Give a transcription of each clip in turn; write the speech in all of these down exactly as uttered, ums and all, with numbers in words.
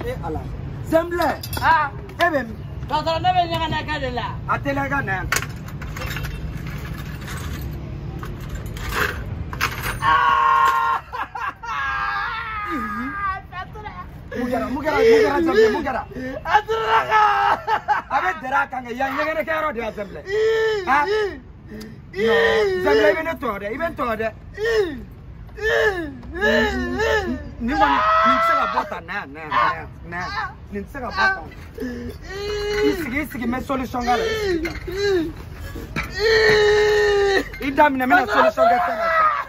Ari ala. Zemble. Ah. Ebe. Patron ne be nyanga na kadela. Atela ga na. Ah! Mugara, mugara, mugara zemble, mugara. Atraga. Abe dera kanga ya nyegene kero de zemble. Ah. No, zemble ibe ne tode, ibe tode. Ni wan ni sega bota na na na na. Ni sega bota. Isigi isigi me solution gala. Idam na me solution gala.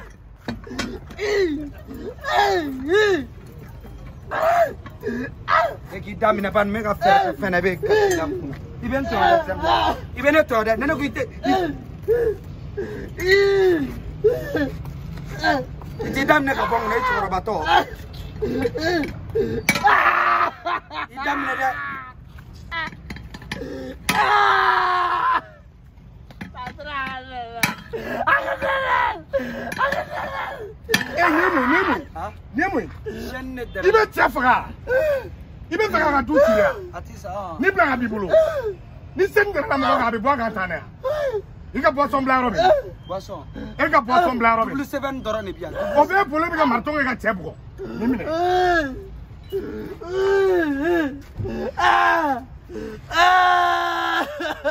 Eki dami na ban mega fer fena be dam iben to da iben to da nana ko ite ite dam na ka bong na itu rabato idam na da Eh, nemu, nemu. Nemu. Ibe tiafra. Ibe fera ka duti ya. Atisa. Ni bla bi bolo. Ni sen de na mo ka bi bo ka tane. Ika boisson bla robe. Boisson. Ika boisson bla robe. Plus seven doro ne bien. O be bolo bi ka marto ka chebgo. Ni mine. Ah. Ah.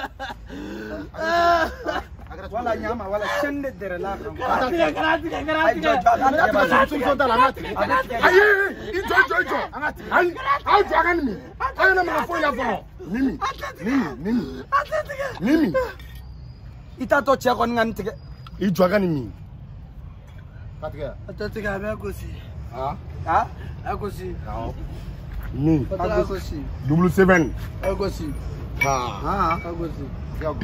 Wala nyama wala chende dere la kan. Karati karati karati. Ay, sun so dala ngati. Ay, ijo ijo ijo. Angati. Ay, ay jo agani mi. Ay na ma fo ya fo. Nimi. Nimi, nimi. Nimi. Ita to che kon ngan tike. Ijo agani mi. Katika. Atatika be akosi. Ah. Ha? Akosi. Kao. Ni. Akosi. Double seven. Akosi. Ha. Ha. Akosi. Yago.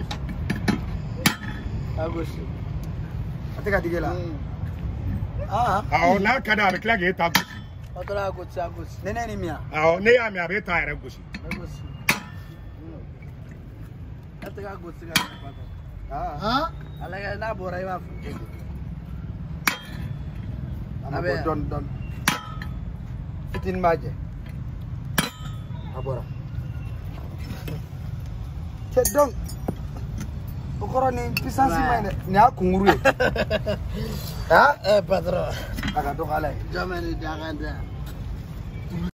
Akosi. Atika digela. Ah. Ah, na kada be klage ta. Patron akosi akosi. Nene ni mia. Ah, ne ya mi abe ta ere gosi. Akosi. Atatika akosi ka patron. Ah. Ha? Alaga na bora iwa fukeke. Abe don don. Fitin maje. Abora. Cedong. Okoro ni pisansi maine ni akunguru. Ha? Eh patron. Aga to kala. Jamani dakanda.